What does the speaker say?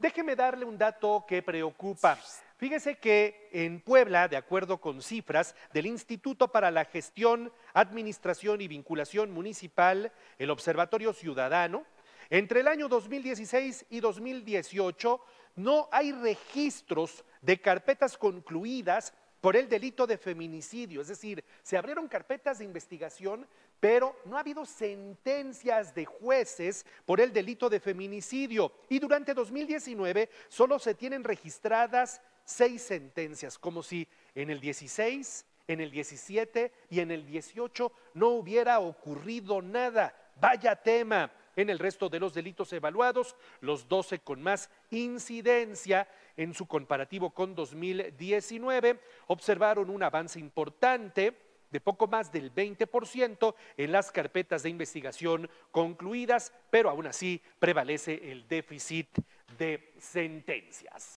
Déjeme darle un dato que preocupa. Fíjese que en Puebla, de acuerdo con cifras del Instituto para la Gestión, Administración y Vinculación Municipal, el Observatorio Ciudadano, entre el año 2016 y 2018 no hay registros de carpetas concluidas por el delito de feminicidio, es decir, se abrieron carpetas de investigación, pero no ha habido sentencias de jueces por el delito de feminicidio. Y durante 2019 solo se tienen registradas 6 sentencias, como si en el 16, en el 17 y en el 18 no hubiera ocurrido nada. Vaya tema. En el resto de los delitos evaluados, los 12 con más incidencia en su comparativo con 2019 observaron un avance importante de poco más del 20% en las carpetas de investigación concluidas, pero aún así prevalece el déficit de sentencias.